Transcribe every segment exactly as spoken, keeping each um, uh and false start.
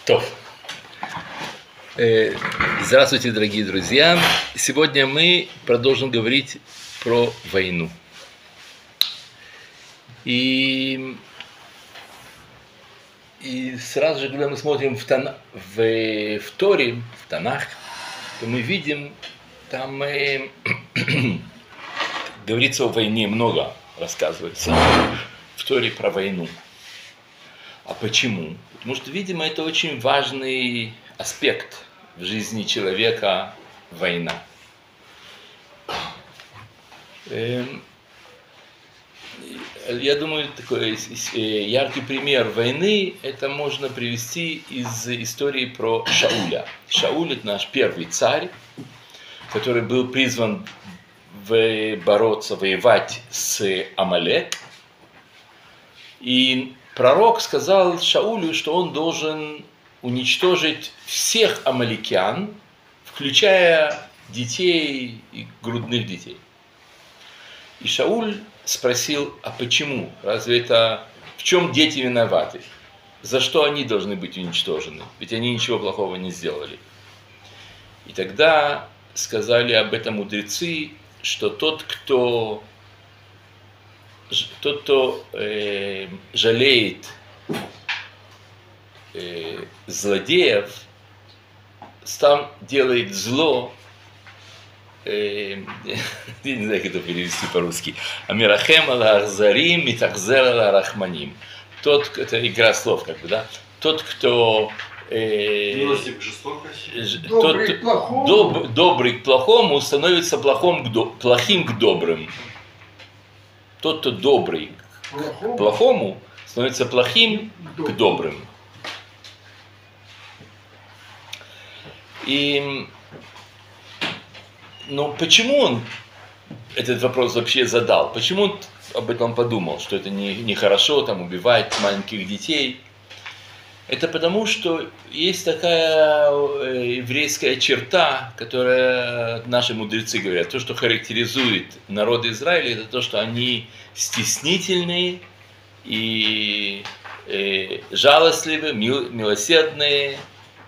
То. Здравствуйте, дорогие друзья. Сегодня мы продолжим говорить про войну. И, и сразу же, когда мы смотрим в, Тан... в, в Торе, в Танах, то мы видим, там э, говорится о войне, много рассказывается в Торе про войну. А почему? Потому что, видимо, это очень важный аспект в жизни человека – война. Я думаю, такой яркий пример войны это можно привести из истории про Шауля. Шауль – это наш первый царь, который был призван бороться, воевать с Амалек. И пророк сказал Шаулю, что он должен уничтожить всех амаликян, включая детей и грудных детей. И Шауль спросил, а почему? Разве это... В чем дети виноваты? За что они должны быть уничтожены? Ведь они ничего плохого не сделали. И тогда сказали об этом мудрецы, что тот, кто, тот, кто э, жалеет э, злодеев, сам делает зло, э, я не знаю, как это перевести по-русски, амирахем ала-ахзарим, митахзер ала-рахманим. Тот, это игра слов, как бы, да, тот, кто Милостив к жестокости. Добрый, тот, к плохому. Доб, добрый к плохому становится плохом к до, плохим к добрым. Тот, кто добрый плохому. к плохому, становится плохим Добрый. к добрым. И, но почему он этот вопрос вообще задал? Почему он об этом подумал, что это нехорошо, не там, убивать маленьких детей? Это потому, что есть такая еврейская черта, которая наши мудрецы говорят, то, что характеризует народ Израиля, это то, что они стеснительные и э, жалостливые, мил, милосердные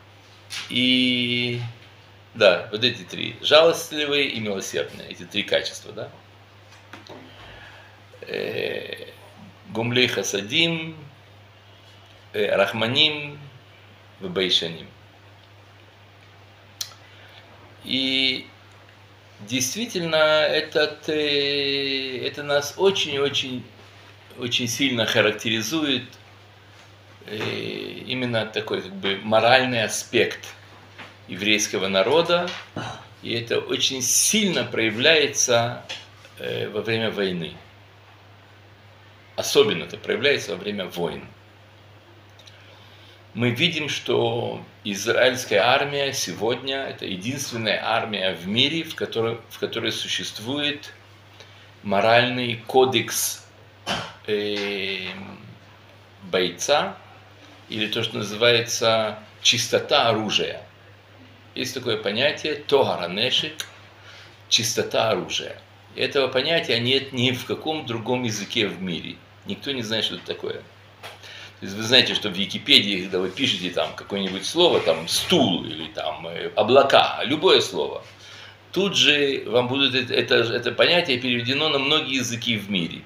и да, вот эти три, жалостливые и милосердные, эти три качества, да. Э, гумлей хасадим, Рахманим в Байшаним. И действительно, этот, это нас очень-очень очень сильно характеризует именно такой как бы моральный аспект еврейского народа. И это очень сильно проявляется во время войны. Особенно это проявляется во время войн. Мы видим, что израильская армия сегодня это единственная армия в мире, в которой, в которой существует моральный кодекс э, бойца, или то, что называется чистота оружия. Есть такое понятие тогар ха-нешек, чистота оружия. И этого понятия нет ни в каком другом языке в мире. Никто не знает, что это такое. То есть вы знаете, что в Википедии, когда вы пишете там какое-нибудь слово, там стул или там облака, любое слово, тут же вам будет это, это, это понятие переведено на многие языки в мире.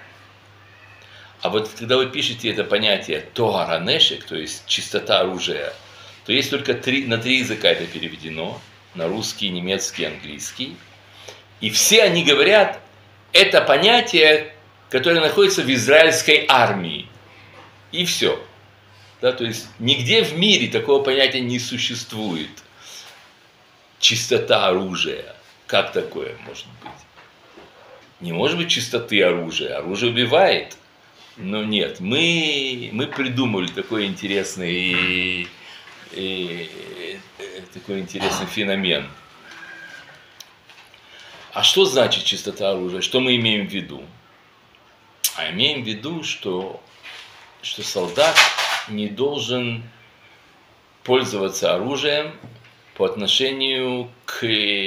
А вот когда вы пишете это понятие тогар ха-нешек, то есть чистота оружия, то есть только три, на три языка это переведено, на русский, немецкий, английский. И все они говорят, это понятие, которое находится в израильской армии. И все. Да, то есть нигде в мире такого понятия не существует. Чистота оружия. Как такое может быть? Не может быть чистоты оружия. Оружие убивает. Но нет, мы, мы придумали такой интересный, и, и, и, такой интересный феномен. А что значит чистота оружия? Что мы имеем в виду? А имеем в виду, что что солдат не должен пользоваться оружием по отношению к,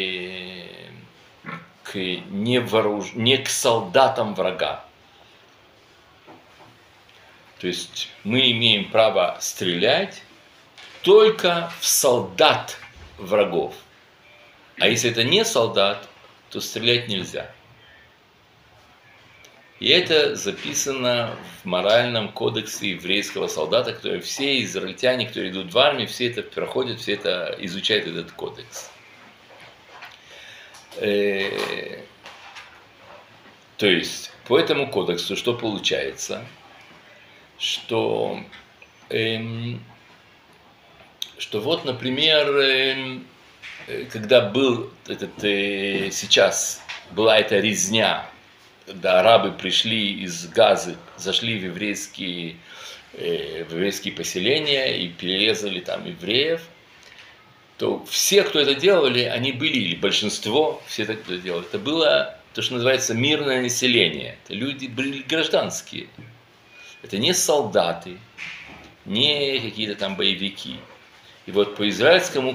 к не, вооруж... не к солдатам врага. То есть мы имеем право стрелять только в солдат врагов. А если это не солдат, то стрелять нельзя. И это записано в моральном кодексе еврейского солдата, которые все израильтяне, которые идут в армию, все это проходят, все это изучают этот кодекс. Э, то есть, по этому кодексу что получается? Что, эм, что вот, например, эм, когда был этот, э, сейчас была эта резня, когда арабы пришли из Газы, зашли в еврейские, э, в еврейские поселения и перерезали там евреев, то все, кто это делали, они были, или большинство, все, кто это делали, это было то, что называется мирное население. Это люди были гражданские. Это не солдаты, не какие-то там боевики. И вот по израильскому,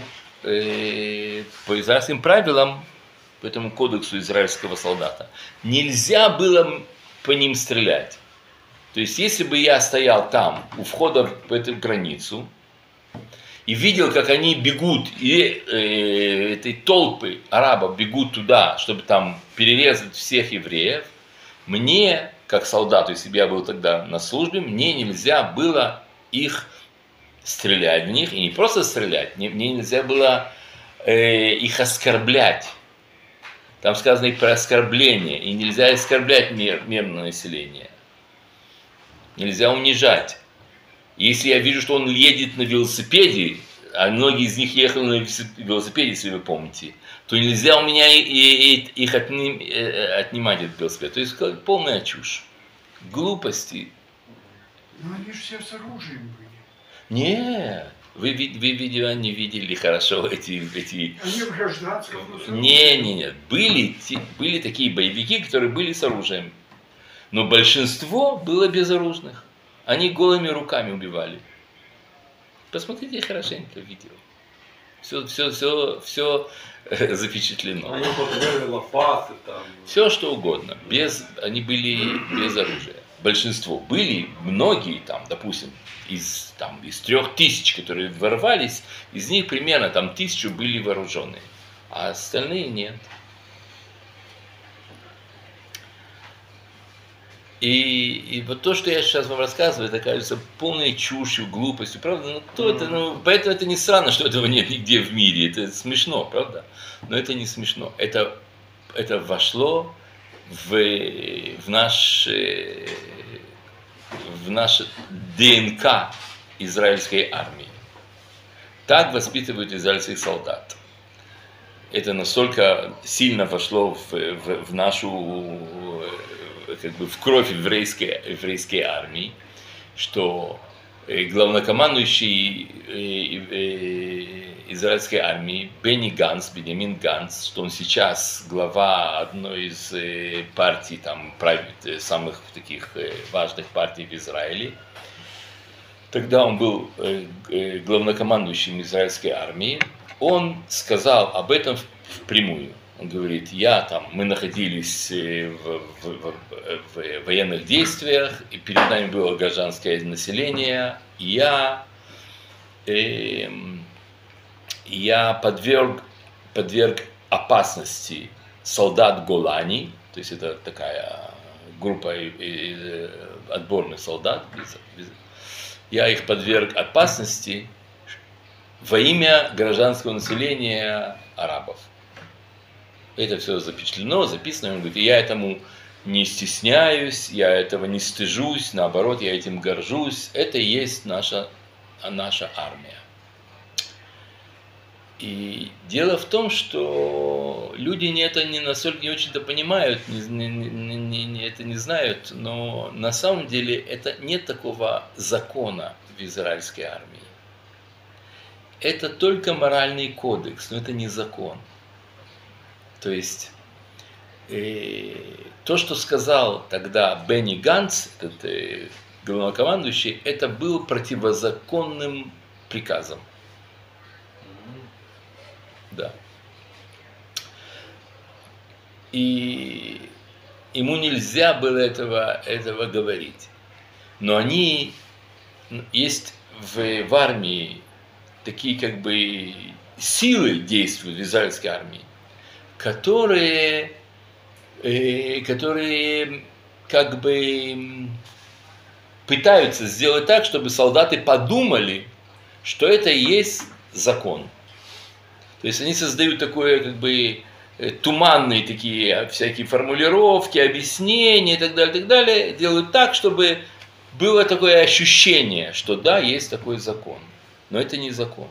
э, по израильским правилам, по этому кодексу израильского солдата, нельзя было по ним стрелять. То есть, если бы я стоял там, у входа в эту границу, и видел, как они бегут, и э, этой толпы арабов бегут туда, чтобы там перерезать всех евреев, мне, как солдату, если бы я был тогда на службе, мне нельзя было их стрелять в них, и не просто стрелять, мне нельзя было э, их оскорблять. Там сказано и про оскорбление, и нельзя оскорблять мир, мирное население. Нельзя унижать. Если я вижу, что он едет на велосипеде, а многие из них ехали на велосипеде, если вы помните, то нельзя у меня их отним, отнимать этот велосипед. То есть полная чушь. Глупости. Но они же все с оружием были. Нет. Вы, вы, видео не видели хорошо эти... эти... Они в гражданском. Не, не, нет. Были, были такие боевики, которые были с оружием. Но большинство было безоружных. Они голыми руками убивали. Посмотрите хорошенько видео. Все, все, все, все запечатлено. Они употребляли лопаты там. Все что угодно. Без, они были без оружия. Большинство. Были многие там, допустим, из, там, из трех тысяч, которые ворвались, из них примерно там тысячу были вооруженные. А остальные нет. И, и вот то, что я сейчас вам рассказываю, это кажется полной чушью, глупостью, правда? Ну, кто это? Ну, поэтому это не странно, что этого нет нигде в мире. Это смешно, правда? Но это не смешно. Это, это вошло в, в, наш, в наш ДНК израильской армии. Так воспитывают израильских солдат. Это настолько сильно вошло в, в, в нашу... как бы в кровь еврейской, еврейской армии, что главнокомандующий израильской армии Бенни Ганц, Беньямин Ганц, что он сейчас глава одной из партий, там, самых таких важных партий в Израиле, тогда он был главнокомандующим израильской армии, он сказал об этом впрямую. Он говорит, я там, мы находились в, в, в, в военных действиях, и перед нами было гражданское население, и я, э, я подверг, подверг опасности солдат Голани, то есть это такая группа отборных солдат, я их подверг опасности во имя гражданского населения арабов. Это все запечатлено, записано. Он говорит, я этому не стесняюсь, я этого не стыжусь, наоборот, я этим горжусь. Это и есть наша, наша армия. И дело в том, что люди не это не настолько не очень-то понимают, не, не, не, не, это не знают, но на самом деле это нет такого закона в израильской армии. Это только моральный кодекс, но это не закон. То есть, э, то, что сказал тогда Бенни Ганц, этот э, главнокомандующий, это был противозаконным приказом. Да. И ему нельзя было этого, этого говорить. Но они, есть в, в армии такие как бы силы действуют в израильской армии, которые, э, которые как бы пытаются сделать так, чтобы солдаты подумали, что это и есть закон. То есть они создают такое как бы туманные такие всякие формулировки, объяснения и так далее, и так далее, делают так, чтобы было такое ощущение, что да, есть такой закон. Но это не закон.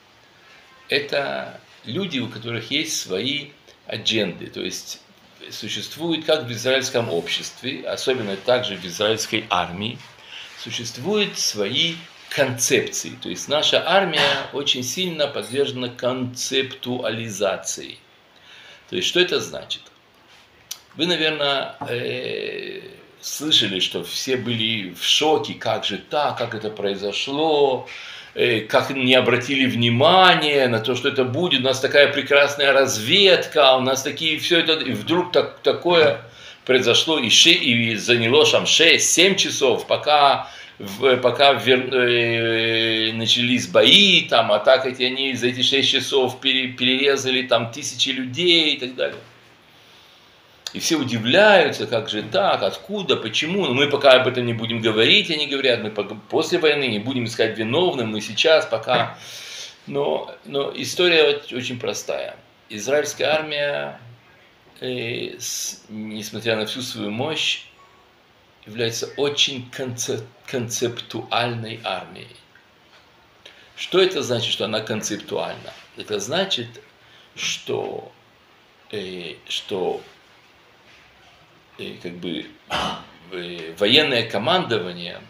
Это люди, у которых есть свои адженды. То есть существует, как в израильском обществе, особенно также в израильской армии, существуют свои концепции. То есть наша армия очень сильно подвержена концептуализации. То есть что это значит? Вы, наверное, э, слышали, что все были в шоке, как же так, как это произошло, э, как не обратили внимания на то, что это будет. У нас такая прекрасная разведка, у нас такие все это, и вдруг так, такое произошло, и, ше, и заняло там шесть-семь часов, пока, в, пока вер, э, начались бои, там, а так эти, они за эти шесть часов пере, перерезали там тысячи людей и так далее. И все удивляются, как же так, откуда, почему. Но мы пока об этом не будем говорить, они говорят, мы после войны не будем искать виновных, мы сейчас пока. Но, но история очень простая. Израильская армия, э, с, несмотря на всю свою мощь, является очень концеп, концептуальной армией. Что это значит, что она концептуальна? Это значит, что, э, что э, как бы, э, военное командование,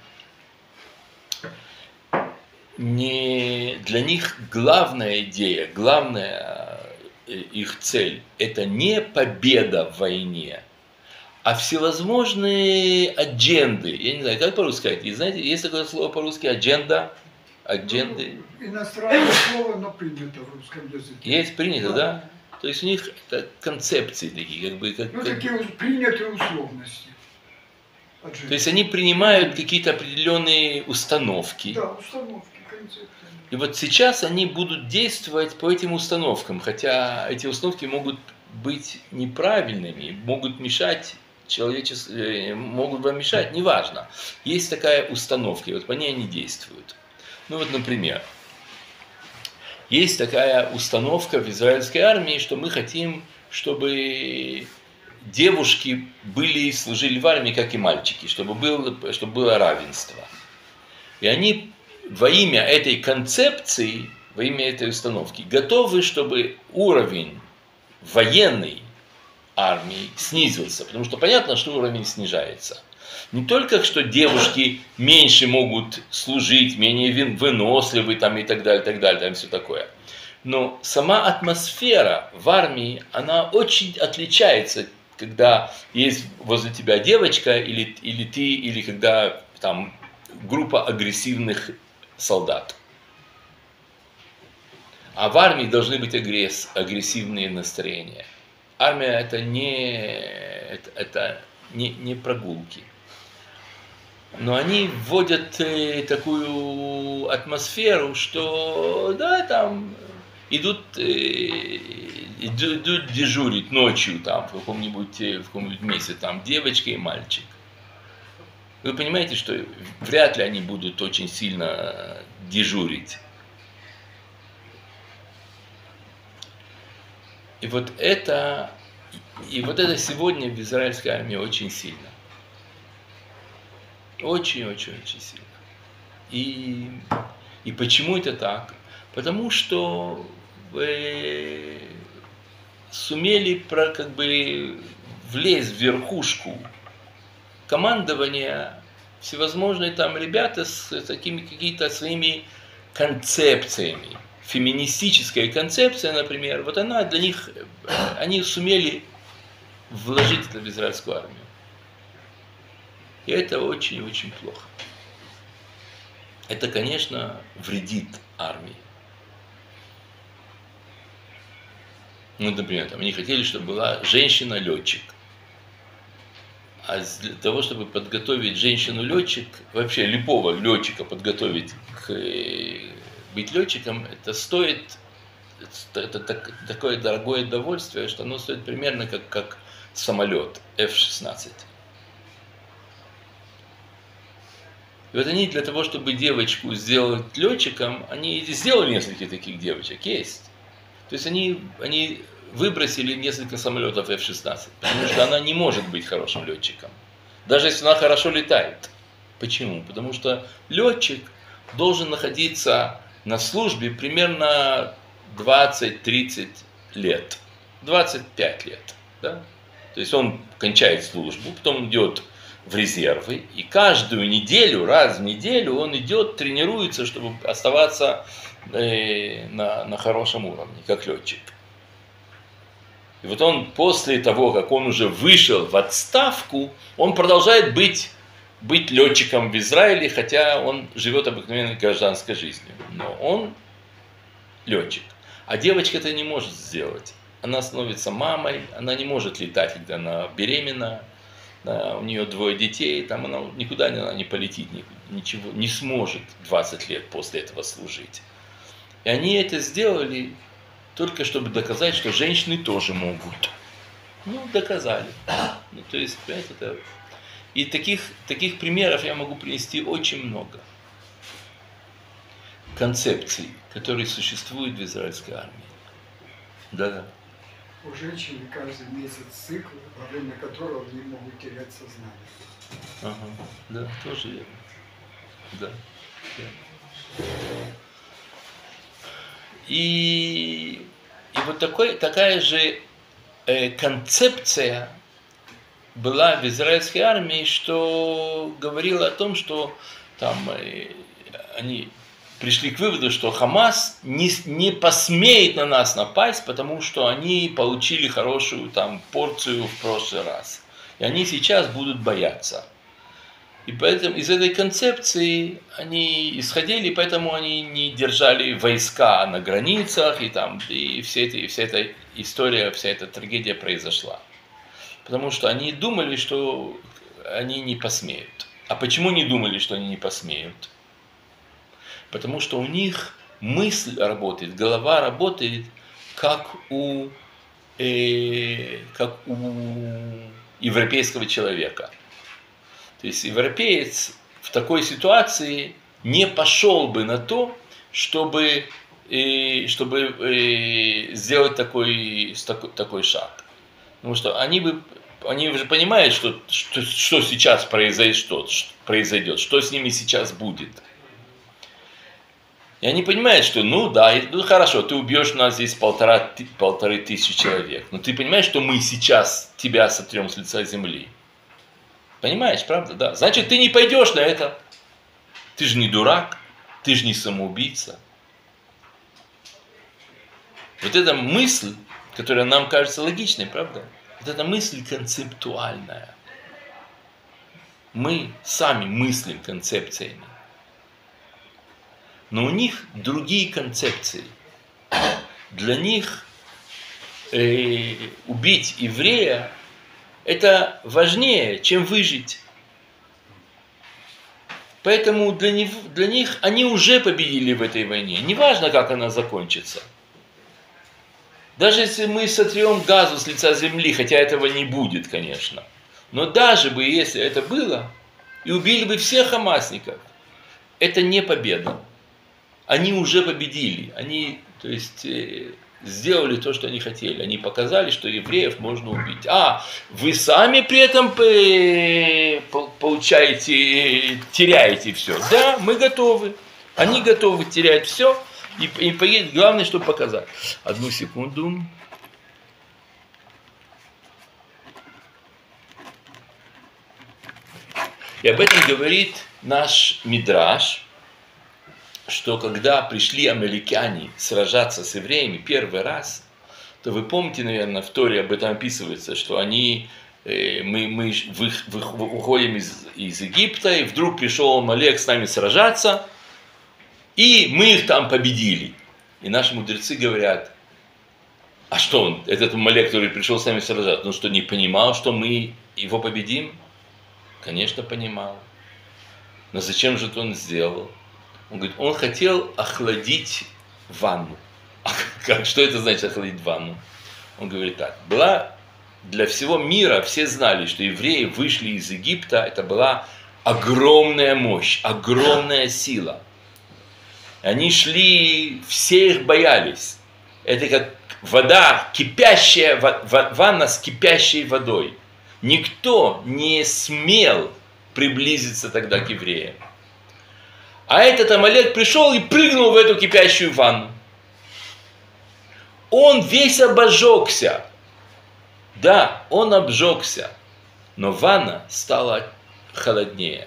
не, для них главная идея, главная э, их цель – это не победа в войне, а всевозможные адженды. Я не знаю, как по-русски сказать. И знаете, есть такое слово по-русски адженда? Адженды. Ну, иностранное слово, но принято в русском языке. Есть принято, да? Да. То есть у них это концепции такие, как бы. Как, Ну, как... такие принятые условности. Адженда. То есть они принимают какие-то определенные установки. Да, установки, концепции. И вот сейчас они будут действовать по этим установкам, хотя эти установки могут быть неправильными, могут мешать человечеству, могут вам мешать, неважно. Есть такая установка, и вот по ней они действуют. Ну вот, например, есть такая установка в израильской армии, что мы хотим, чтобы девушки были и служили в армии, как и мальчики, чтобы было, чтобы было равенство. И они во имя этой концепции, во имя этой установки, готовы, чтобы уровень военной армии снизился, потому что понятно, что уровень снижается. Не только, что девушки меньше могут служить, менее выносливы там, и так далее, и так далее, там все такое. Но сама атмосфера в армии, она очень отличается, когда есть возле тебя девочка, или, или ты, или когда там группа агрессивных солдат. А в армии должны быть агресс, агрессивные настроения. Армия это не, это, это не, не прогулки. Но они вводят э, такую атмосферу, что да, там идут, э, идут дежурить ночью там, в каком-нибудь, в каком-нибудь месте, там девочка и мальчик. Вы понимаете, что вряд ли они будут очень сильно дежурить. И вот это, и вот это сегодня в израильской армии очень сильно. Очень-очень-очень сильно. И, и почему это так? Потому что вы сумели про, как бы влезть в верхушку командования всевозможные там ребята с такими какими-то своими концепциями. Феминистическая концепция, например, вот она для них, они сумели вложить это в израильскую армию. И это очень-очень плохо. Это, конечно, вредит армии. Ну, например, там, они хотели, чтобы была женщина-летчик. А для того, чтобы подготовить женщину-летчик, вообще любого летчика подготовить к Быть летчиком это стоит, это так, такое дорогое удовольствие, что оно стоит примерно как, как самолет эф шестнадцать. И вот они для того, чтобы девочку сделать летчиком, они сделали несколько таких девочек, есть. То есть они, они выбросили несколько самолетов эф шестнадцать, потому что она не может быть хорошим летчиком, даже если она хорошо летает. Почему? Потому что летчик должен находиться на службе примерно двадцать-тридцать лет, двадцать пять лет. Да? То есть он кончает службу, потом идет в резервы, и каждую неделю, раз в неделю он идет, тренируется, чтобы оставаться э, на, на хорошем уровне, как летчик. И вот он после того, как он уже вышел в отставку, он продолжает быть, быть летчиком в Израиле, хотя он живет обыкновенной гражданской жизнью. Но он летчик. А девочка это не может сделать. Она становится мамой, она не может летать, когда она беременна. Да, у нее двое детей, там она никуда она не полетит, ничего, не сможет двадцать лет после этого служить. И они это сделали только чтобы доказать, что женщины тоже могут. Ну, доказали. Ну, то есть, понимаете, это... И таких, таких примеров я могу привести очень много. Концепций, которые существуют в израильской армии. Да-да. У женщин каждый месяц цикл, во время которого они могут терять сознание. Ага, да, тоже верно. Да, верно. И, и вот такой, такая же э, концепция была в израильской армии, что говорила о том, что там э, они пришли к выводу, что Хамас не, не посмеет на нас напасть, потому что они получили хорошую там порцию в прошлый раз. И они сейчас будут бояться. И поэтому из этой концепции они исходили, поэтому они не держали войска на границах, и там и вся, эта, и вся эта история, вся эта трагедия произошла. Потому что они думали, что они не посмеют. А почему не думали, что они не посмеют? Потому что у них мысль работает, голова работает, как у, э, как у европейского человека. То есть европеец в такой ситуации не пошел бы на то, чтобы, э, чтобы э, сделать такой, такой, такой шаг. Потому что они, бы, они уже понимают, что, что, что сейчас произойдет, произойдет, что с ними сейчас будет. И они понимают, что ну да, ну хорошо, ты убьешь у нас здесь полтора, полторы тысячи человек. Но ты понимаешь, что мы сейчас тебя сотрем с лица земли. Понимаешь, правда? Да. Значит, ты не пойдешь на это. Ты же не дурак, ты же не самоубийца. Вот эта мысль, которая нам кажется логичной, правда? Вот эта мысль концептуальная. Мы сами мыслим концепциями. Но у них другие концепции. Для них э, убить еврея это важнее, чем выжить. Поэтому для них, для них они уже победили в этой войне. Неважно, как она закончится. Даже если мы сотрем Газу с лица земли, хотя этого не будет, конечно. Но даже бы, если это было, и убили бы всех хамасников, это не победа. Они уже победили. Они, то есть, э, сделали то, что они хотели. Они показали, что евреев можно убить. А, вы сами при этом э, получаете, э, теряете все. Да, мы готовы. Они готовы терять все. И, и главное, чтобы показать. Одну секунду. И об этом говорит наш Мидраш, что когда пришли амаликяне сражаться с евреями первый раз, то вы помните, наверное, в Торе об этом описывается, что они, э, мы, мы вы, вы, уходим из, из Египта, и вдруг пришел Амалек с нами сражаться, и мы их там победили. И наши мудрецы говорят, а что он, этот Амалек, который пришел с нами сражаться, ну что, не понимал, что мы его победим? Конечно, понимал. Но зачем же это он сделал? Он говорит, он хотел охладить ванну. Как, что это значит охладить ванну? Он говорит так, была для всего мира, все знали, что евреи вышли из Египта, это была огромная мощь, огромная сила. Они шли, все их боялись. Это как вода, кипящая, ванна с кипящей водой. Никто не смел приблизиться тогда к евреям. А этот Амалек пришел и прыгнул в эту кипящую ванну. Он весь обожегся. Да, он обжегся. Но ванна стала холоднее.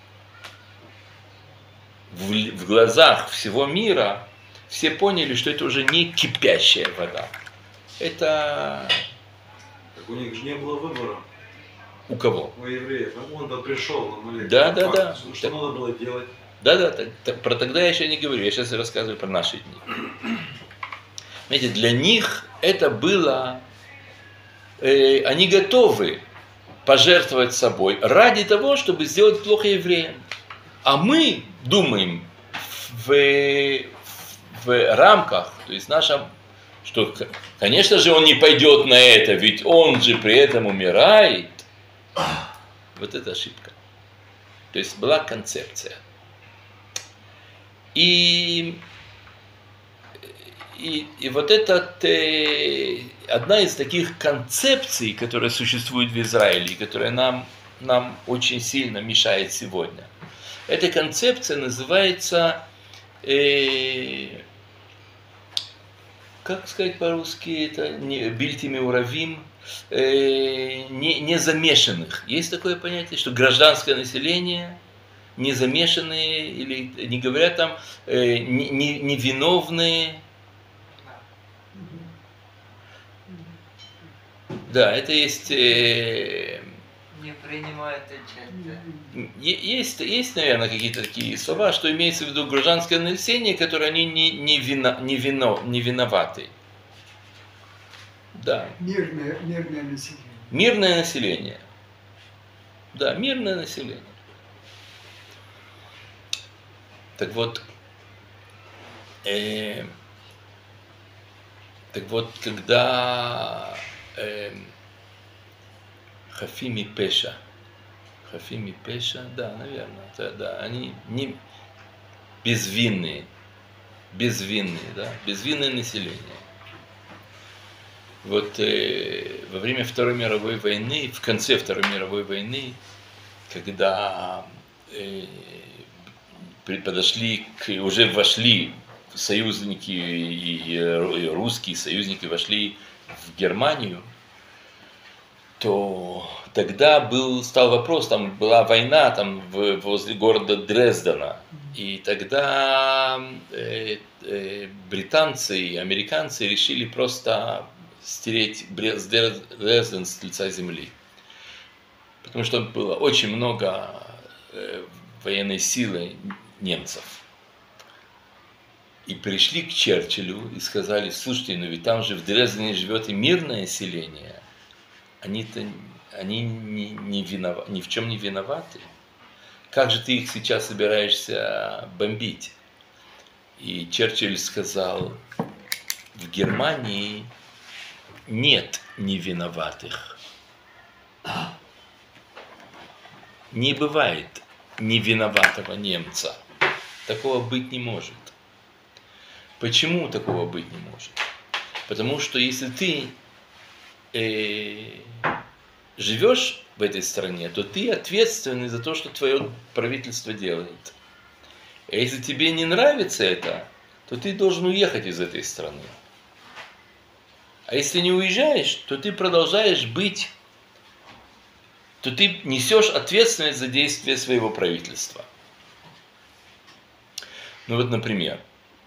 В, в глазах всего мира все поняли, что это уже не кипящая вода. Это... Так у них же не было выбора. У кого? У евреев. Он-то пришел на молитву. Да, да, да. Что, так, что надо было делать? Да, да, так, так, про тогда я еще не говорю. Я сейчас рассказываю про наши дни. Знаете, для них это было... Э, они готовы пожертвовать собой ради того, чтобы сделать плохо евреям. А мы думаем в, в рамках, то есть нашем, что, конечно же, он не пойдет на это, ведь он же при этом умирает. Вот это ошибка. То есть была концепция. И, и, и вот это э, одна из таких концепций, которая существует в Израиле, которая нам, нам очень сильно мешает сегодня. Эта концепция называется, э, как сказать по-русски, это не, бильтимеуравим, э, не, не замешанных. Есть такое понятие, что гражданское население, не замешанные, или не говорят там, э, не, не, невиновные. Да, это есть... Э, не принимают участие. Есть, есть, наверное, какие-то такие слова, что имеется в виду гражданское население, которое они не, не, вино, не, вино, не виноваты. Да. Мирное, мирное население. Мирное население. Да, мирное население. Так вот, э, так вот, когда э, Хафими Пеша, Хафими Пеша, да, наверное, да, да, они не безвинные, безвинные, да, безвинное население. Вот э, во время Второй мировой войны, в конце Второй мировой войны, когда э, подошли, к, уже вошли союзники и, и русские союзники вошли в Германию, то тогда был, стал вопрос, там была война там, в, возле города Дрездена, и тогда э, э, британцы и американцы решили просто стереть Дрезден с лица земли, потому что было очень много э, военной силы немцев. И пришли к Черчиллю и сказали: слушайте, ну ведь там же в Дрездене живет и мирное население, они-то они ни, не винов... ни в чем не виноваты. Как же ты их сейчас собираешься бомбить? И Черчилль сказал: в Германии нет невиноватых. Не бывает невиноватого немца. Такого быть не может. Почему такого быть не может? Потому что если ты э, живешь в этой стране, то ты ответственный за то, что твое правительство делает. А если тебе не нравится это, то ты должен уехать из этой страны. А если не уезжаешь, то ты продолжаешь быть, то ты несешь ответственность за действия своего правительства. Ну вот, например,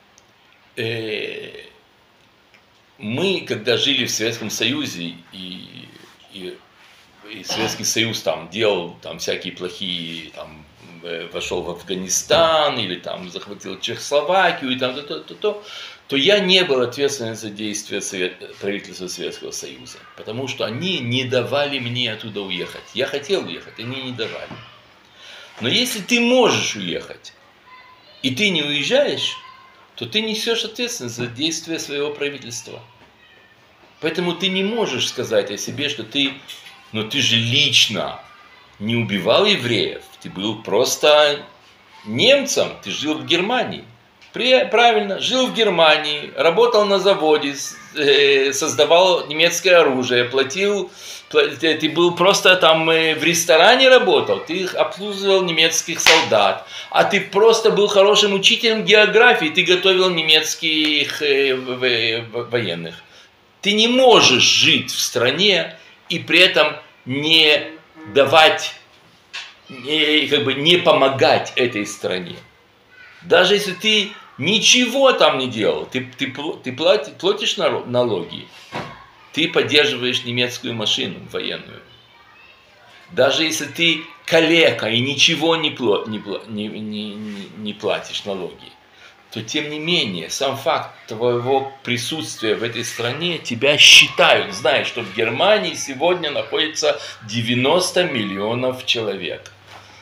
э, мы, когда жили в Советском Союзе, и, и, и Советский Союз там делал там всякие плохие, там, вошел в Афганистан, или там захватил Чехословакию, и там то, то, то, то, то я не был ответственен за действия Совет, правительства Советского Союза, потому что они не давали мне оттуда уехать. Я хотел уехать, они не давали. Но если ты можешь уехать, и ты не уезжаешь, то ты несешь ответственность за действия своего правительства. Поэтому ты не можешь сказать о себе, что ты, но ты же лично не убивал евреев, ты был просто немцем, ты жил в Германии. Правильно, жил в Германии, работал на заводе, создавал немецкое оружие, платил, ты был просто там в ресторане работал, ты обслуживал немецких солдат, а ты просто был хорошим учителем географии, ты готовил немецких военных. Ты не можешь жить в стране и при этом не давать, не, как бы не помогать этой стране. Даже если ты ничего там не делал, ты, ты, ты платишь, платишь налоги, ты поддерживаешь немецкую машину военную. Даже если ты калека и ничего не, пло, не, не, не, не платишь налоги, то тем не менее, сам факт твоего присутствия в этой стране тебя считают, знаешь, что в Германии сегодня находится девяносто миллионов человек.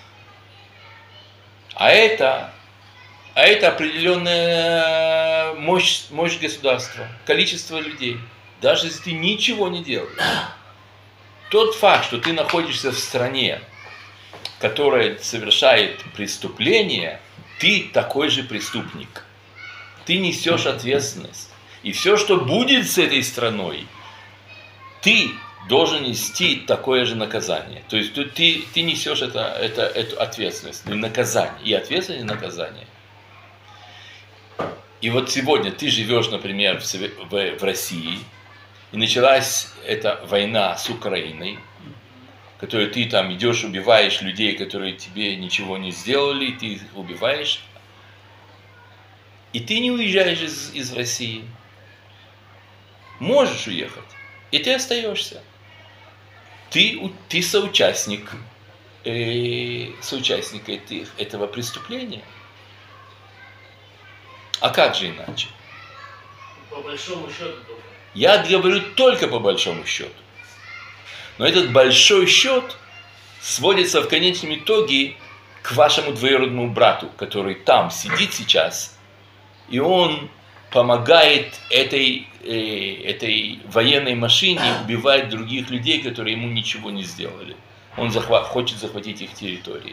А это, а это определенная мощь, мощь государства, количество людей. Даже если ты ничего не делаешь. Тот факт, что ты находишься в стране, которая совершает преступление, ты такой же преступник. Ты несешь ответственность. И все, что будет с этой страной, ты должен нести такое же наказание. То есть ты, ты несешь это, это, эту ответственность, и наказание. И ответственность, и наказание. И вот сегодня ты живешь, например, в, в, в России, и началась эта война с Украиной, в которой ты там идешь, убиваешь людей, которые тебе ничего не сделали, ты их убиваешь. И ты не уезжаешь из, из России. Можешь уехать, и ты остаешься. Ты, ты соучастник, э, соучастник этих, этого преступления. А как же иначе? По большому счету только. Я говорю только по большому счету. Но этот большой счет сводится в конечном итоге к вашему двоюродному брату, который там сидит сейчас, и он помогает этой, э, этой военной машине убивать других людей, которые ему ничего не сделали. Он захват, хочет захватить их территории.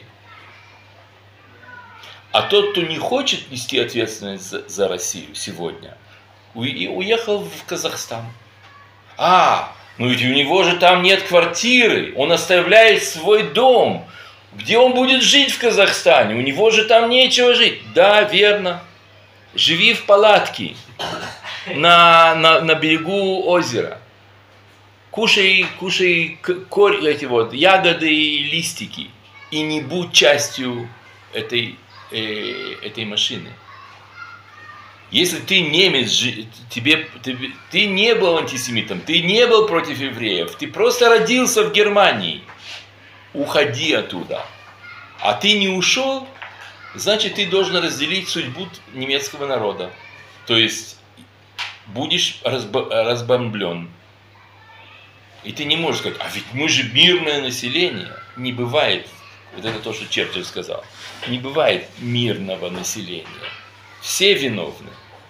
А тот, кто не хочет нести ответственность за, за Россию сегодня, у, уехал в Казахстан. А, ну ведь у него же там нет квартиры, он оставляет свой дом. Где он будет жить в Казахстане? У него же там нечего жить. Да, верно. Живи в палатке на, на, на берегу озера. Кушай, кушай корь, эти вот, ягоды и листики. И не будь частью этой, э, этой машины. Если ты немец, тебе, ты, ты не был антисемитом, ты не был против евреев, ты просто родился в Германии. Уходи оттуда. А ты не ушел, значит, ты должен разделить судьбу немецкого народа. То есть, будешь разб- разбомблен. И ты не можешь сказать, а ведь мы же мирное население. Не бывает, вот это то, что Черчилль сказал, не бывает мирного населения. Все виновны.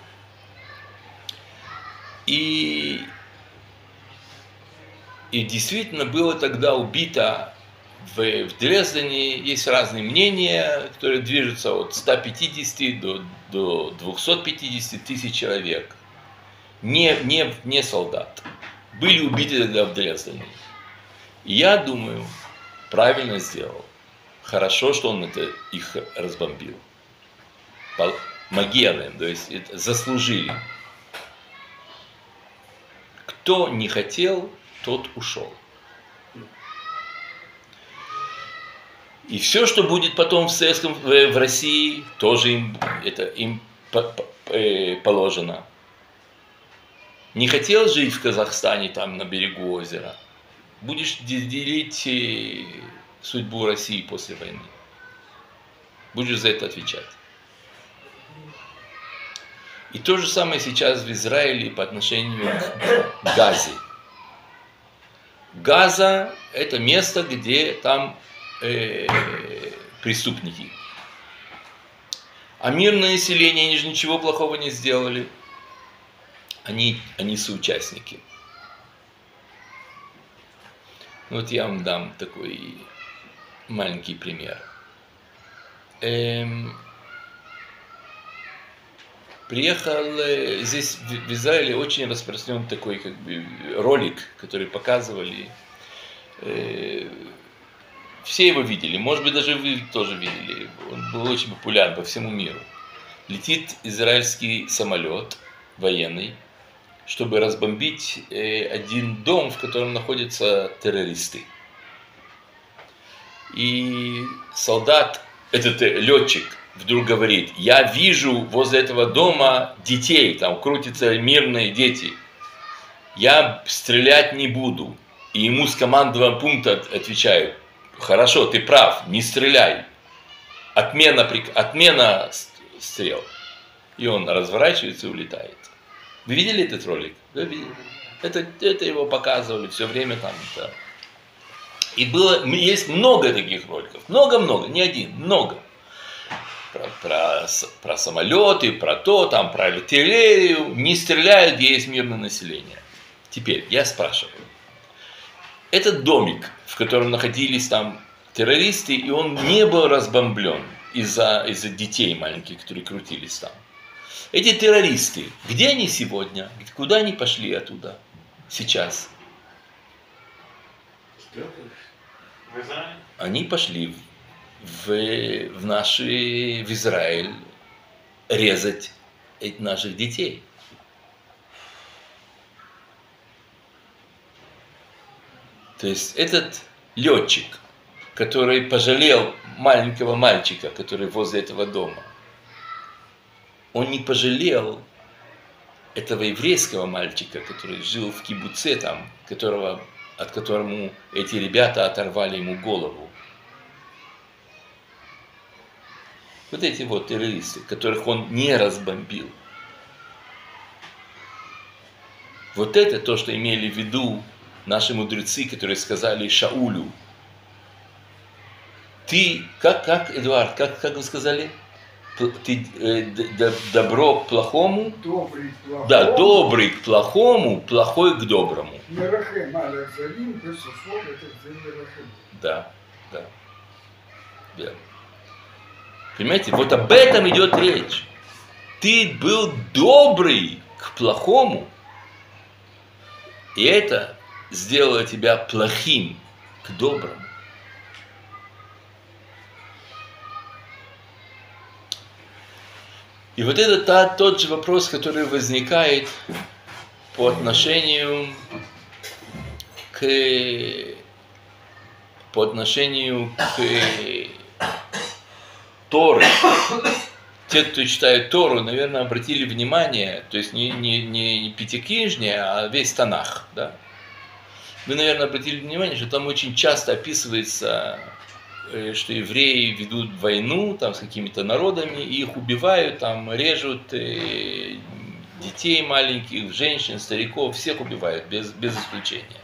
И, и действительно было тогда убито в, в Дрездене, есть разные мнения, которые движутся от ста пятидесяти до, до двухсот пятидесяти тысяч человек. Не, не, не солдат. Были убиты тогда в Дрездене. И я думаю, правильно сделал. Хорошо, что он это, их разбомбил. Магиалем, то есть это заслужили. Кто не хотел, тот ушел. И все, что будет потом в советском, в России, тоже им, это им положено. Не хотел жить в Казахстане, там на берегу озера, будешь делить судьбу России после войны. Будешь за это отвечать. И то же самое сейчас в Израиле по отношению к Газе. Газа – это место, где там э, преступники. А мирное население, они же ничего плохого не сделали. Они, они соучастники. Вот я вам дам такой маленький пример. Эм, приехал э, здесь в, в Израиле очень распространен такой как бы ролик, который показывали. Э, все его видели, может быть даже вы тоже видели. Он был очень популярен по всему миру. Летит израильский самолет военный, чтобы разбомбить э, один дом, в котором находятся террористы. И солдат, этот летчик, вдруг говорит: я вижу возле этого дома детей, там крутятся мирные дети. Я стрелять не буду. И ему с командного пункта отвечают: хорошо, ты прав, не стреляй. Отмена, отмена стрел. И он разворачивается и улетает. Вы видели этот ролик? Вы видели? Это, это его показывали все время там. Да. И было, есть много таких роликов. Много-много, не один, много. Про, про, про самолеты, про то, там, про артиллерию. Не стреляют, где есть мирное население. Теперь я спрашиваю. Этот домик, в котором находились там террористы, и он не был разбомблен из-за из-за детей маленьких, которые крутились там. Эти террористы, где они сегодня? Куда они пошли оттуда? Сейчас. В Израиль? Они пошли в, в, наши, в Израиль резать этих наших детей. То есть этот летчик, который пожалел маленького мальчика, который возле этого дома, он не пожалел этого еврейского мальчика, который жил в кибуце, там, которого, от которого эти ребята оторвали ему голову. Вот эти вот террористы, которых он не разбомбил. Вот это то, что имели в виду наши мудрецы, которые сказали Шаулю: ты, как, как Эдуард, как, как вы сказали? Ты э, д, добро к плохому? Добрый к плохому. Да, добрый к плохому, плохой к доброму. Мерахем, аля зарим, бесуслов, это мерахем. Да, да. Да. Понимаете, вот об этом идет речь. Ты был добрый к плохому, и это сделало тебя плохим к доброму. И вот это та, тот же вопрос, который возникает по отношению к, по отношению к Торе. Те, кто читает Тору, наверное, обратили внимание, то есть не, не, не пятикнижие, а весь Танах. Да? Вы, наверное, обратили внимание, что там очень часто описывается, что евреи ведут войну там, с какими-то народами, и их убивают, там, режут э, детей маленьких, женщин, стариков, всех убивают, без, без исключения.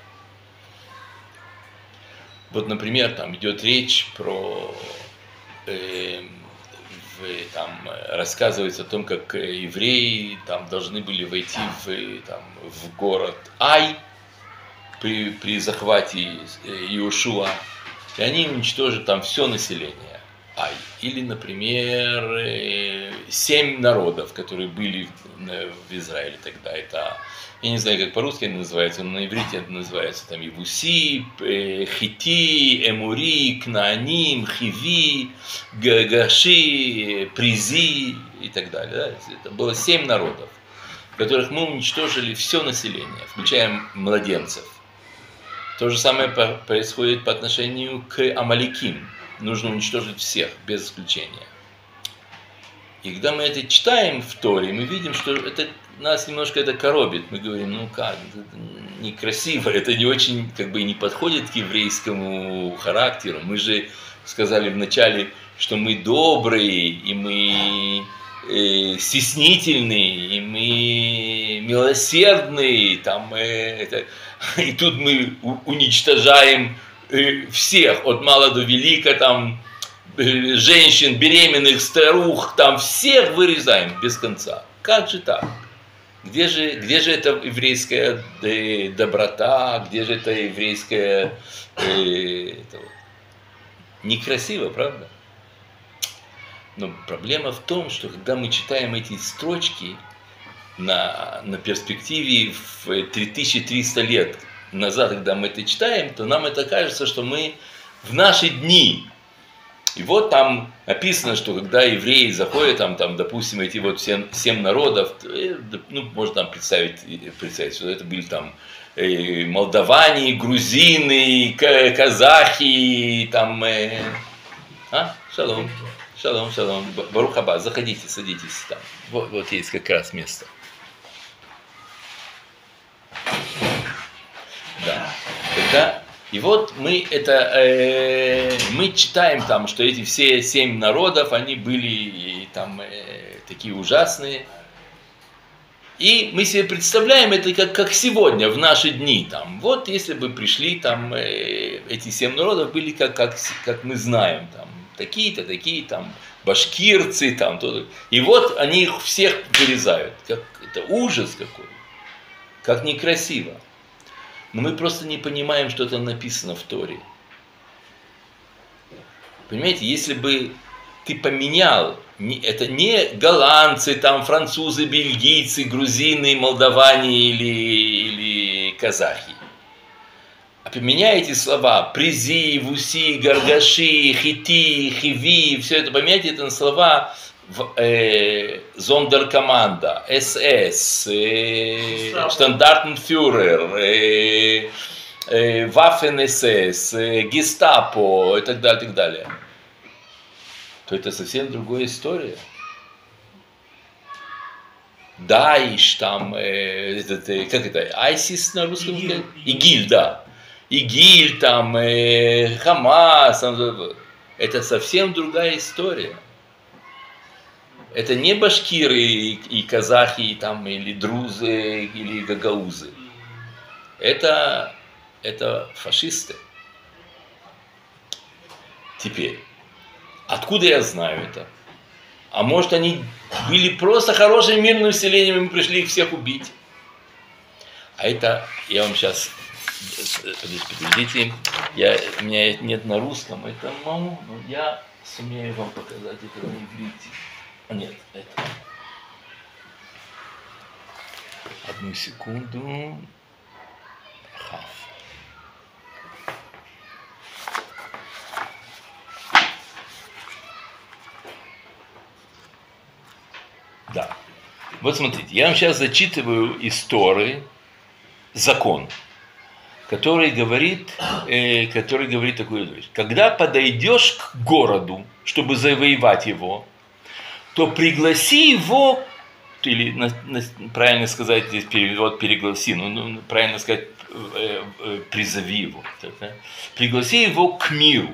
Вот, например, там идет речь про... Э, в, там, рассказывается о том, как евреи там, должны были войти в, там, в город Ай при, при захвате Иошуа. И они уничтожат там все население Ай. Или, например, семь народов, которые были в Израиле тогда. Это, я не знаю, как по-русски это называется, но на иврите это называется там Ивуси, Хити, Эмури, Кнааним, Хиви, Гаши, Призи и так далее. Да? Это было семь народов, которых мы уничтожили все население, включая младенцев. То же самое происходит по отношению к Амаликим. Нужно уничтожить всех, без исключения. И когда мы это читаем в Торе, мы видим, что это, нас немножко это коробит. Мы говорим, ну как, это некрасиво, это не очень, как бы, не подходит к еврейскому характеру. Мы же сказали вначале, что мы добрые, и мы э, стеснительные, и мы милосердные, там, э, это... И тут мы уничтожаем всех, от мала до велика, там, женщин, беременных, старух, там всех вырезаем без конца. Как же так? Где же, где же эта еврейская доброта, где же эта еврейская... Э, это вот. Некрасиво, правда? Но проблема в том, что когда мы читаем эти строчки на, на перспективе в три тысячи триста лет назад, когда мы это читаем, то нам это кажется, что мы в наши дни. И вот там написано, что когда евреи заходят, там, там допустим, эти вот семь, семь народов, ну, можно там представить, представить, что это были там э, молдаване, грузины, казахи, там, э, а, шалом, шалом, шалом, барух хаба, заходите, садитесь там, вот, вот есть как раз место. Да, когда... И вот мы это, э, мы читаем там, что эти все семь народов, они были там э, такие ужасные. И мы себе представляем это как, как сегодня, в наши дни. Там. Вот если бы пришли там э, эти семь народов, были как, как, как мы знаем, там, такие-то, такие там, башкирцы, там, то, и вот они их всех вырезают. Как, это ужас какой, как некрасиво. Но мы просто не понимаем, что там написано в Торе. Понимаете, если бы ты поменял, это не голландцы, там, французы, бельгийцы, грузины, молдаване или, или казахи, а поменяй эти слова призи, вуси, гаргаши, хити, хиви, все это поменяйте это на слова Э, Зондеркоманда, эс эс, э, Штандартенфюрер, э, э, Waffen-эс эс, э, Гестапо и так далее, так далее, то это совсем другая история. Даиш, там, э, этот, э, как это, Айсис на русском? Игиль, Игиль, да. Игиль, там, э, Хамас, там, это совсем другая история. Это не башкиры и, и казахи, и там, или друзы, или гагаузы. Это, это фашисты. Теперь, откуда я знаю это? А может, они были просто хорошим мирным населением, и мы пришли их всех убить? А это, я вам сейчас, подождите, я, у меня нет на русском, это могу, но я сумею вам показать это на иврите. Нет, это. Одну секунду. Хав. Да. Вот смотрите, я вам сейчас зачитываю из Торы закон, который говорит, э, который говорит такую вещь. Когда подойдешь к городу, чтобы завоевать его, то пригласи его, или на, на, правильно сказать здесь перевод перегласи, ну, ну правильно сказать э, э, призови его, так, да? Пригласи его к миру.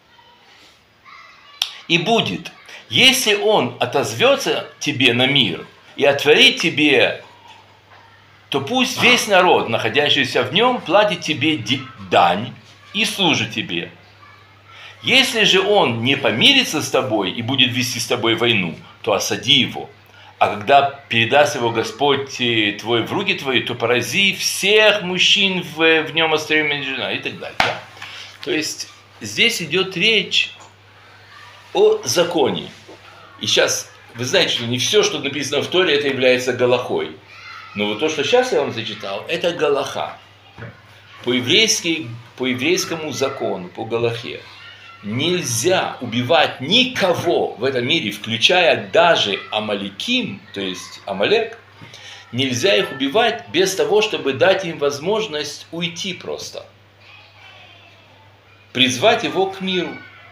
И будет, если он отозвется тебе на мир и отворит тебе, то пусть весь народ, находящийся в нем, платит тебе дань и служит тебе. Если же он не помирится с тобой и будет вести с тобой войну, то осади его. А когда передаст его Господь твой в руки твои, то порази всех мужчин в, в нем острием жена и так далее. Да? То есть здесь идет речь о законе. И сейчас, вы знаете, что не все, что написано в Торе, это является галахой. Но вот то, что сейчас я вам зачитал, это галаха. По-еврейски, по еврейскому закону, по галахе, нельзя убивать никого в этом мире, включая даже Амалеким, то есть Амалек, нельзя их убивать без того, чтобы дать им возможность уйти просто. Призвать его к миру.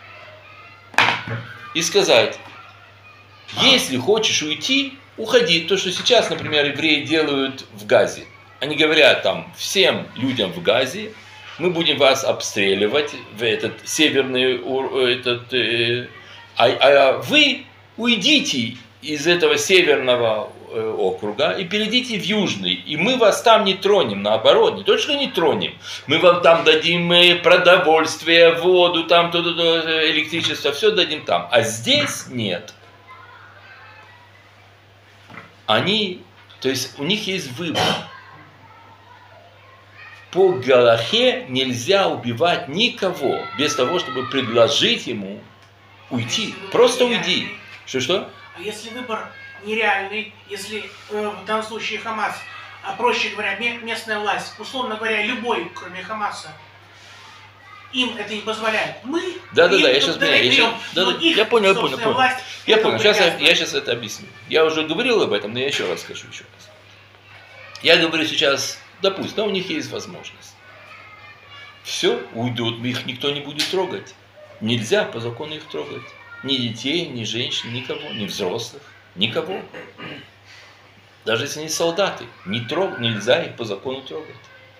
И сказать, если хочешь уйти, уходи. То, что сейчас, например, евреи делают в Газе. Они говорят там всем людям в Газе, мы будем вас обстреливать в этот северный, этот, э, а, а вы уйдите из этого северного округа и перейдите в южный, и мы вас там не тронем, наоборот, не только не тронем, мы вам там дадим продовольствие, воду, там, электричество, все дадим там, а здесь нет. Они, то есть у них есть выбор. По галахе нельзя убивать никого без того, чтобы предложить ему уйти. Просто уйди. Что-что? А если выбор нереальный, если э, в данном случае Хамас, а проще говоря, местная власть, условно говоря, любой, кроме Хамаса, им это не позволяет. Мы да, да, да, я сейчас понял. Я, сейчас, да, да, их, я понял, я понял, понял. Власть, я понял. Сейчас я, я сейчас это объясню. Я уже говорил об этом, но я еще раз скажу еще раз. Я говорю сейчас, допустим, у них есть возможность. Все, уйдут, их никто не будет трогать. Нельзя по закону их трогать. Ни детей, ни женщин, никого, ни взрослых, никого. Даже если они солдаты, не трог, нельзя их по закону трогать.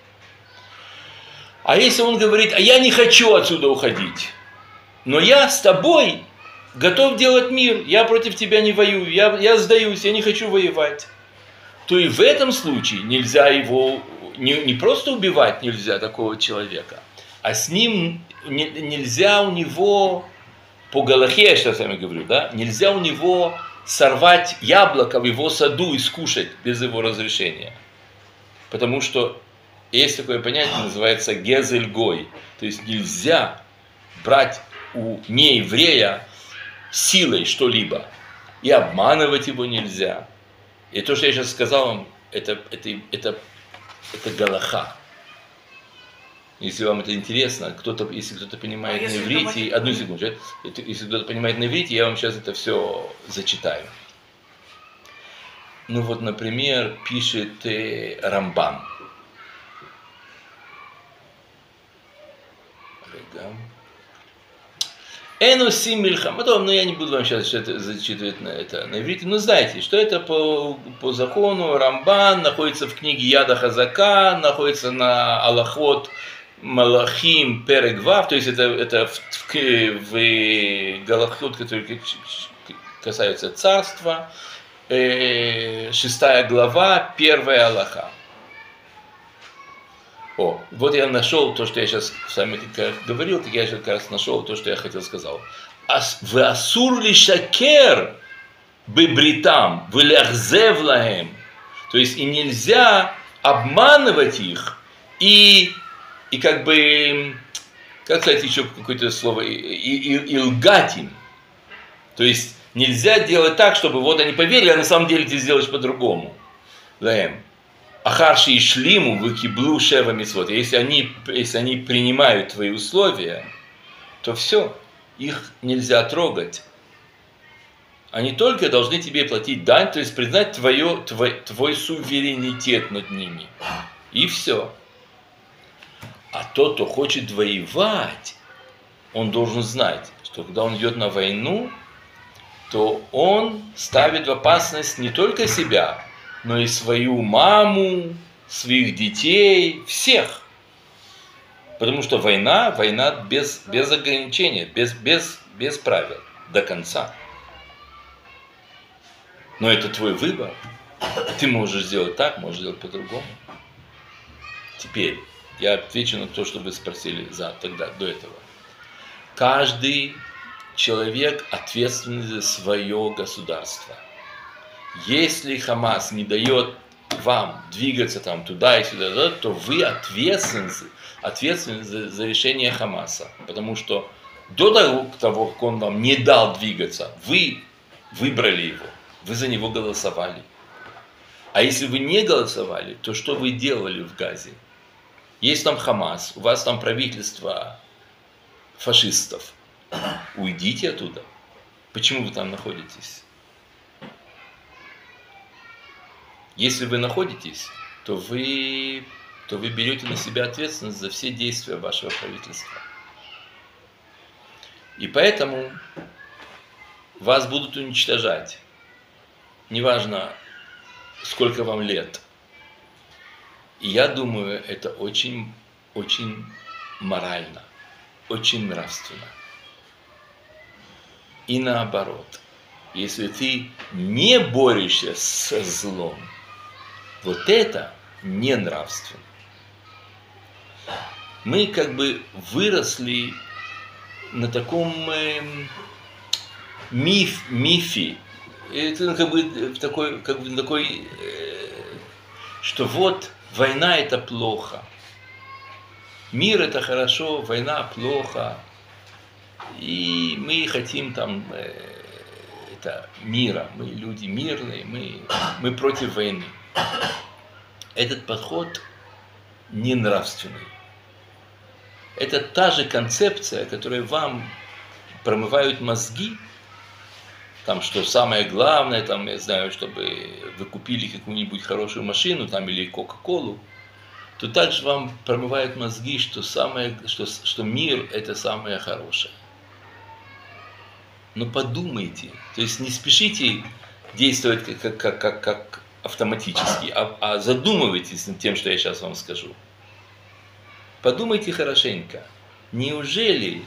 А если он говорит, а я не хочу отсюда уходить, но я с тобой готов делать мир, я против тебя не воюю, я, я сдаюсь, я не хочу воевать, то и в этом случае нельзя его, не, не просто убивать нельзя такого человека, а с ним не, нельзя у него, по галахе, я сейчас с вами говорю, да, нельзя у него сорвать яблоко в его саду и скушать без его разрешения. Потому что есть такое понятие, называется гезель-гой. То есть нельзя брать у нееврея силой что-либо. И обманывать его нельзя. И то, что я сейчас сказал вам, это, это, это, это галаха. Если вам это интересно, кто-то, если кто-то понимает а на иврите, это... одну секунду, это, если кто-то понимает на иврите, я вам сейчас это все зачитаю. Ну вот, например, пишет э, Рамбан. Энусим мильхам. Потом, ну я не буду вам сейчас это зачитывать на это на иврите. Но знаете, что это по, по закону Рамбан находится в книге Яда Хазака, находится на Алахот Малахим Перегвав, то есть это, это в, в, в Галахот, который касается царства, э, шестая глава, первая Алаха. О, вот я нашел то, что я сейчас с вами говорил, так я сейчас как раз нашел то, что я хотел сказать. В асур ли шакер бебритам, в ляхзев лаhem. То есть и нельзя обманывать их и И как бы, как сказать еще какое-то слово, и, и, и лгать им. То есть нельзя делать так, чтобы вот они поверили, а на самом деле ты сделаешь по-другому. Ахарши и шлиму выкиблу шева мицвот. Если они, если они принимают твои условия, то все, их нельзя трогать. Они только должны тебе платить дань, то есть признать твое, твой, твой суверенитет над ними. И все. А тот, кто хочет воевать, он должен знать, что когда он идет на войну, то он ставит в опасность не только себя, но и свою маму, своих детей, всех. Потому что война, война без, без ограничения, без, без, без правил, до конца. Но это твой выбор. Ты можешь сделать так, можешь сделать по-другому. Теперь я отвечу на то, что вы спросили за тогда, до этого. Каждый человек ответственный за свое государство. Если Хамас не дает вам двигаться там туда и сюда, то вы ответственны, ответственны за, за решение Хамаса. Потому что до того, как он вам не дал двигаться, вы выбрали его, вы за него голосовали. А если вы не голосовали, то что вы делали в Газе? Есть там Хамас, у вас там правительство фашистов. Уйдите оттуда. Почему вы там находитесь? Если вы находитесь, то вы, то вы берете на себя ответственность за все действия вашего правительства. И поэтому вас будут уничтожать. Неважно, сколько вам лет. И я думаю, это очень, очень морально, очень нравственно. И наоборот. если ты не борешься со злом, вот это не нравственно. Мы как бы выросли на таком э, миф, мифе, это как бы такой, как бы такой, э, что вот война это плохо, мир это хорошо, война плохо, и мы хотим там э, это мира, мы люди мирные, мы, мы против войны. Этот подход не нравственный. Это та же концепция, которая вам промывают мозги, там, что самое главное, там, я знаю, чтобы вы купили какую-нибудь хорошую машину там, или Кока-Колу, то также вам промывают мозги, что, самое, что, что мир – это самое хорошее. Но подумайте, то есть не спешите действовать как, как, как, как автоматически, а, а задумывайтесь над тем, что я сейчас вам скажу. Подумайте хорошенько, неужели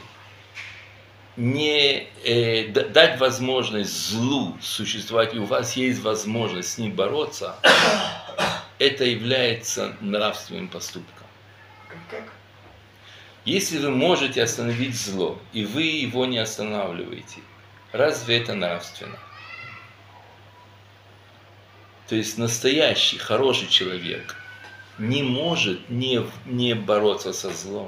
не э, дать возможность злу существовать, и у вас есть возможность с ним бороться, это является нравственным поступком. Как? Если вы можете остановить зло, и вы его не останавливаете, разве это нравственно? То есть настоящий, хороший человек не может не, не бороться со злом.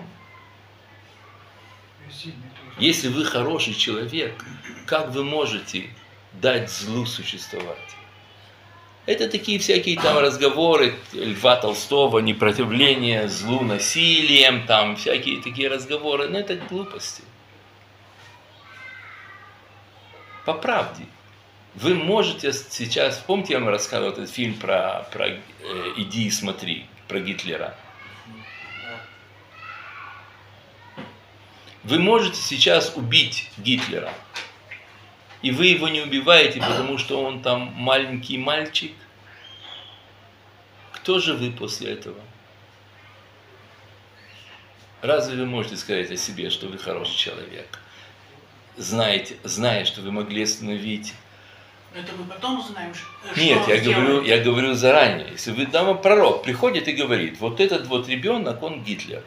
Если вы хороший человек, как вы можете дать злу существовать? Это такие всякие там разговоры Льва Толстого, непротивление злу насилием, там всякие такие разговоры, но это глупости. По правде. Вы можете сейчас, помните, я вам рассказывал этот фильм про, про э, «Иди и смотри», про Гитлера. Вы можете сейчас убить Гитлера, и вы его не убиваете, потому что он там маленький мальчик. Кто же вы после этого? Разве вы можете сказать о себе, что вы хороший человек? Знаете, зная, что вы могли остановить... Это мы потом узнаем, что Нет, я сделали. говорю, я говорю заранее. Если вы, там пророк приходит и говорит, вот этот вот ребенок, он Гитлер.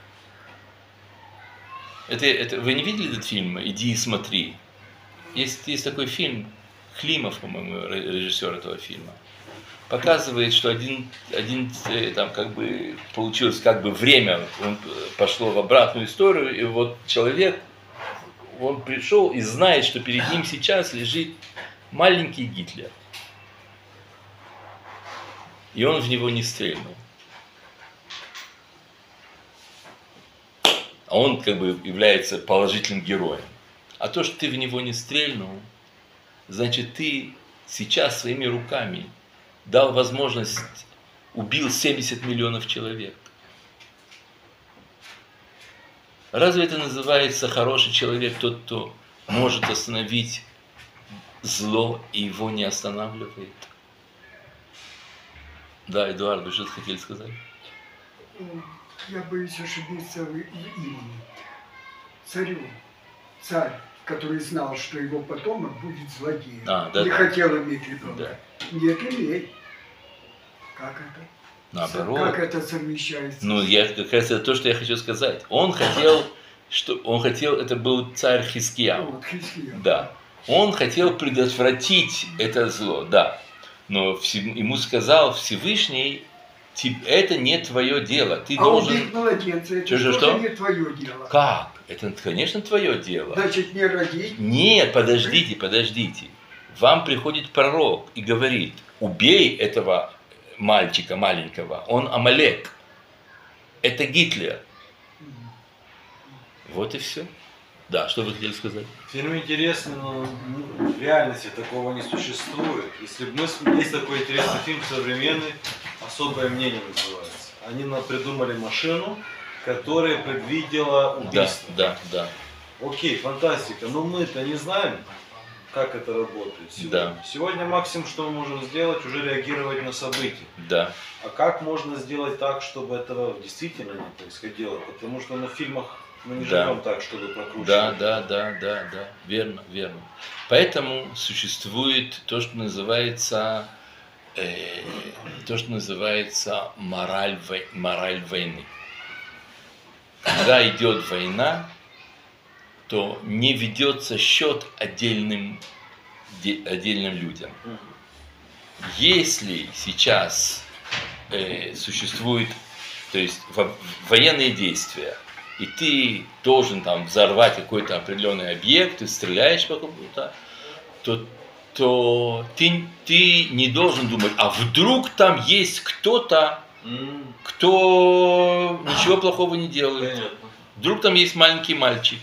Это, это, вы не видели этот фильм «Иди и смотри»? Есть, есть такой фильм, Климов, по-моему, режиссер этого фильма. Показывает, что один, один там как бы получилось как бы время, он пошло в обратную историю, и вот человек, он пришел и знает, что перед ним сейчас лежит маленький Гитлер. И он в него не стрельнул. А он как бы является положительным героем. А то, что ты в него не стрельнул, значит, ты сейчас своими руками дал возможность, убил семьдесят миллионов человек. Разве это называется хороший человек, тот, кто может остановить зло и его не останавливает? Да, Эдуард, вы что-то хотели сказать? Я боюсь ошибиться в имени. Царю, царь, который знал, что его потомок будет злодеем, А, да, не да. хотел иметь ребенка. Да. Нет, имей. Как это? Наоборот. Как это совмещается? Ну, я, как раз это то, что я хочу сказать. Он хотел, что он хотел, это был царь Хизкия. Вот, Хизкия. Да. Он хотел предотвратить это зло, да. Но всем- ему сказал Всевышний, «Ти- это не твое дело. Ты А должен. убить младенца, это Что, что, тоже что? не твое дело. Как? Это, конечно, твое дело. Значит, не родить. Нет, подождите, подождите. Вам приходит пророк и говорит, убей этого мальчика маленького, он Амалек. Это Гитлер. Вот и все. Да, что вы хотели сказать? Фильм интересный, но ну, в реальности такого не существует. Если бы мы см- есть такой интересный фильм современный, «Особое мнение» называется. Они нам придумали машину, которая предвидела Да, убийство. да, да. Окей, фантастика, но мы-то не знаем, как это работает. Сегодня, Да. сегодня максимум, что мы можем сделать, уже реагировать на события. Да. А как можно сделать так, чтобы этого действительно не происходило? Потому что на фильмах Мы не Да. живем так, чтобы прокручивать. Да, да, да, да, да, верно, верно. Поэтому существует то, что называется, э, то, что называется мораль, вой- мораль войны. Когда идет война, то не ведется счет отдельным, де- отдельным людям. Мгм. Если сейчас э, существует, то есть во- военные действия, и ты должен там взорвать какой-то определенный объект, ты стреляешь по какому-то, то, то ты, ты не должен думать, а вдруг там есть кто-то, М, кто ничего плохого не делает. Понятно. Вдруг там есть маленький мальчик.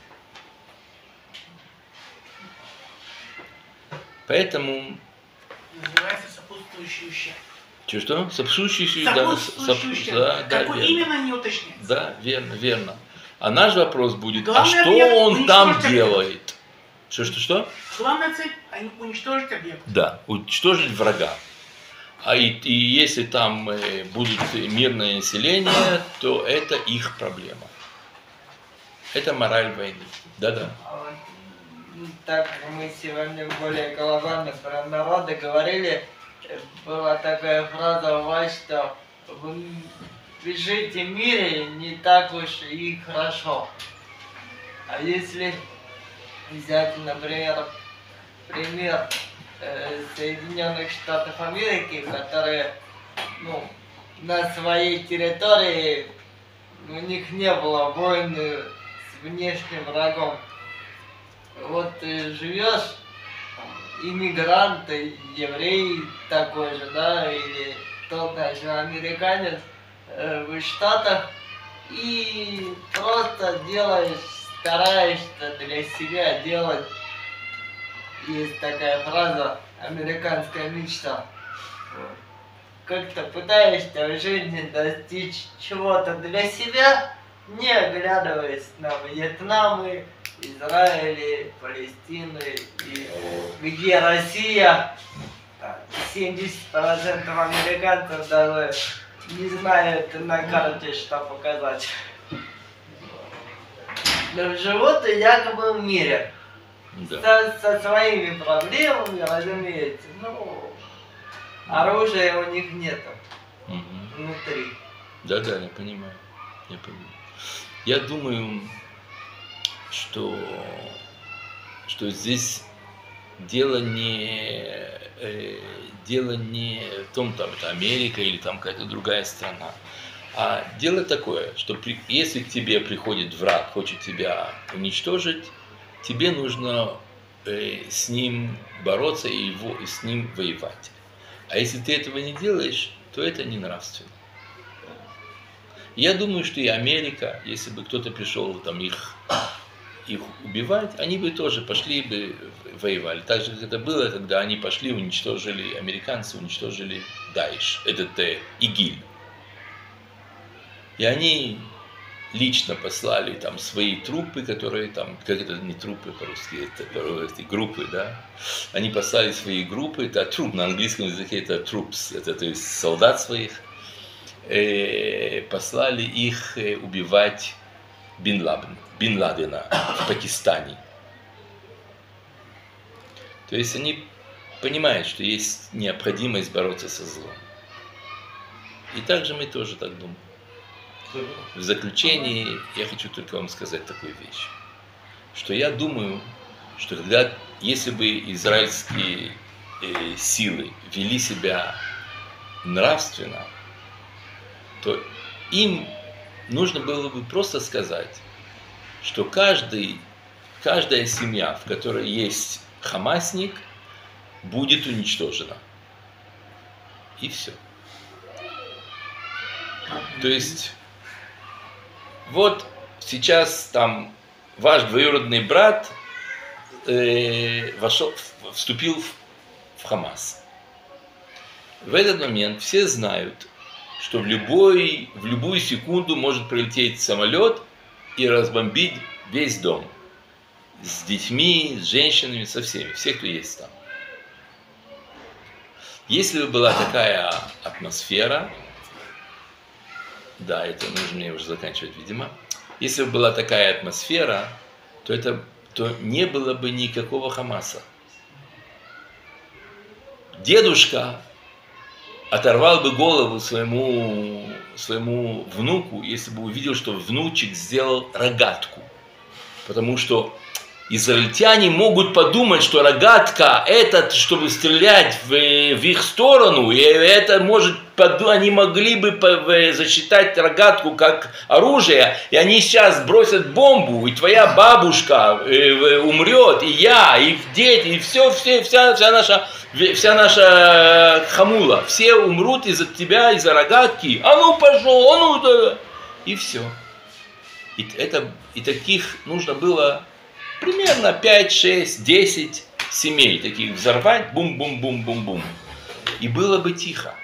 Поэтому, Называется сопутствующий ущерб. что, что? Сопутствующий, да, Сопутствующий соп- ущерб. да, да, Какой верно. именно, не уточняется. Да, верно, верно. А наш вопрос будет, Главный а что объект он там уничтожить объект. делает? Что, что, что? Главная цель – они уничтожить объект. Да, уничтожить врага. А и, и если там э, будут мирное население, то это их проблема. Это мораль войны. Да-да. А вот, м, так как мы сегодня более глобально про народы говорили, э, была такая фраза у вас, что вы жите в мире не так уж и хорошо. А если взять, например, пример э, Соединенных Штатов Америки, которые, ну, на своей территории у них не было войны с внешним врагом. Вот ты живешь, иммигрант, еврей такой же, да, или тот даже американец э, в Штатах, и просто делаешь, стараешься для себя делать. Есть такая фраза «американская мечта». Вот. Как-то пытаешься в жизни достичь чего-то для себя, не оглядываясь на Вьетнамы, Израиль, Палестину, и где Россия, семьдесят процентов американцев даже не знают на карте, что показать. Но живут якобы в мире. Да. Со, со своими проблемами, разумеется. Ну, оружия у них нету Мгм. внутри. Да-да, я понимаю. Я понимаю. Я думаю, что, что здесь дело не, э, дело не в том, там это Америка или там какая-то другая страна. А дело такое, что при, если к тебе приходит враг, хочет тебя уничтожить, тебе нужно э, с ним бороться и, его, и с ним воевать. А если ты этого не делаешь, то это не нравственно. Я думаю, что и Америка, если бы кто-то пришел там их, их убивать, они бы тоже пошли бы воевали. Так же, как это было, когда они пошли, уничтожили, американцы уничтожили Даиш, этот э, ИГИЛь. И они лично послали там свои трупы, которые там, как это не трупы по-русски, это эти группы, да. Они послали свои группы, это труп, на английском языке это troops, это то есть солдат своих, э, послали их э, убивать Бин Ладен, Бин Ладена в Пакистане. То есть они понимают, что есть необходимость бороться со злом. И также мы тоже так думаем. В заключении я хочу только вам сказать такую вещь, что я думаю, что когда, если бы израильские э, силы вели себя нравственно, то им нужно было бы просто сказать, что каждый, каждая семья, в которой есть хамасник, будет уничтожена. И все. То есть вот сейчас там ваш двоюродный брат э, вошел, вступил в, в Хамас. В этот момент все знают, что в, любой, в любую секунду может прилететь самолет и разбомбить весь дом. С детьми, с женщинами, со всеми, все, кто есть там. Если бы была такая атмосфера, да, это нужно мне уже заканчивать, видимо. Если бы была такая атмосфера, то, это, то не было бы никакого Хамаса. Дедушка оторвал бы голову своему, своему внуку, если бы увидел, что внучек сделал рогатку. Потому что израильтяне могут подумать, что рогатка это, чтобы стрелять в, в их сторону, и это может, они могли бы засчитать рогатку как оружие, и они сейчас бросят бомбу, и твоя бабушка умрет, и я, и дети, и все, все, вся, вся наша, вся наша хамула, все умрут из-за тебя, из-за рогатки, а ну пошел, а ну да, и все. И, это, и таких нужно было примерно пять, шесть, десять семей таких взорвать, бум-бум-бум-бум-бум. И было бы тихо.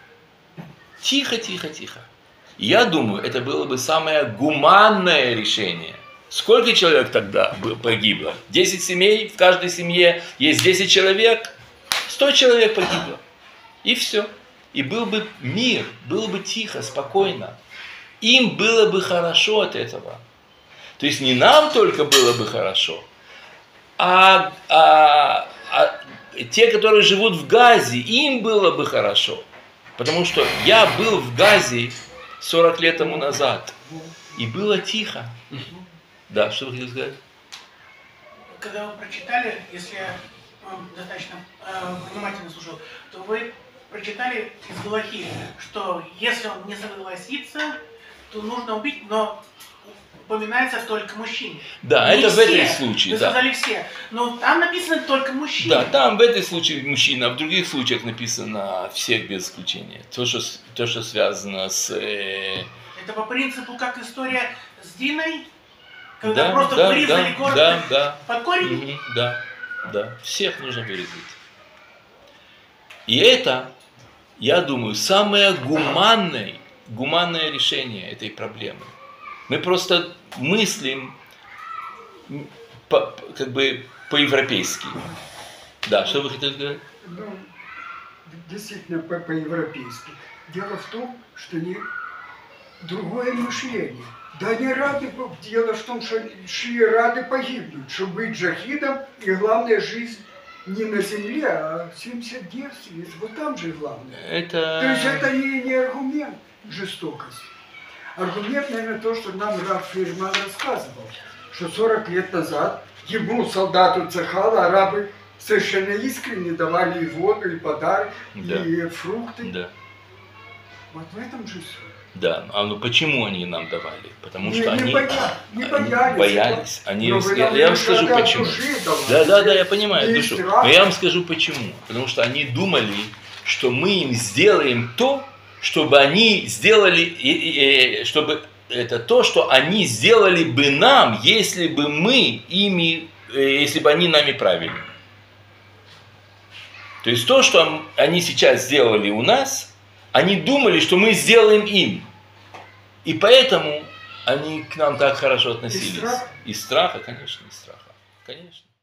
Тихо, тихо, тихо. И я думаю, это было бы самое гуманное решение. Сколько человек тогда погибло? десять семей, в каждой семье есть десять человек, сто человек погибло. И все. И был бы мир, было бы тихо, спокойно. Им было бы хорошо от этого. То есть не нам только было бы хорошо, а, а, а те, которые живут в Газе, им было бы хорошо. Потому что я был в Газе сорок лет тому назад, и было тихо. Да, что вы хотели сказать? Когда вы прочитали, если я достаточно э, внимательно слушал, то вы прочитали из Галахи, что если он не согласится, то нужно убить, но упоминается только мужчине. Да, не это все. в этом случае. Вы да. сказали все. Но там написано только мужчина. Да, там в этом случае мужчина, а в других случаях написано всех без исключения. То, что, то, что связано с... Э... Это по принципу, как история с Диной, когда Да, просто да, вырезали да, город да, да. под корень. Угу, да, да. Всех нужно вырезать. И это, я думаю, самое гуманное, гуманное решение этой проблемы. Мы просто мыслим по, как бы по-европейски. Да, что вы хотели сказать? Ну, действительно по- по-европейски. Дело в том, что не другое мышление. Да они рады, дело в том, что шли рады погибнуть, чтобы быть джахидом, и главная жизнь не на земле, а семьдесят девственниц, вот там же главное. Это... То есть это не, не аргумент жестокости. Аргумент, наверное, то, что нам Рав Фейерман рассказывал, что сорок лет назад ему, солдату Цахала, арабы совершенно искренне давали и воду, и подарки, Да. и фрукты. Да, Вот в этом же суть. да. А ну почему они нам давали? Потому Не, что не они, боя- не они боялись. боялись. Они, Но вы я, нам я вам лишь скажу от почему. души давали. Да, да, да, я понимаю, Не душу. страх. Но я вам скажу почему. Потому что они думали, что мы им сделаем то, чтобы они сделали, и- и- и- чтобы это то, что они сделали бы нам, если бы мы ими, э, если бы они нами правили. То есть то, что они сейчас сделали у нас, они думали, что мы сделаем им. И поэтому они к нам так хорошо относились. страх? Из страха, конечно, из страха. Конечно.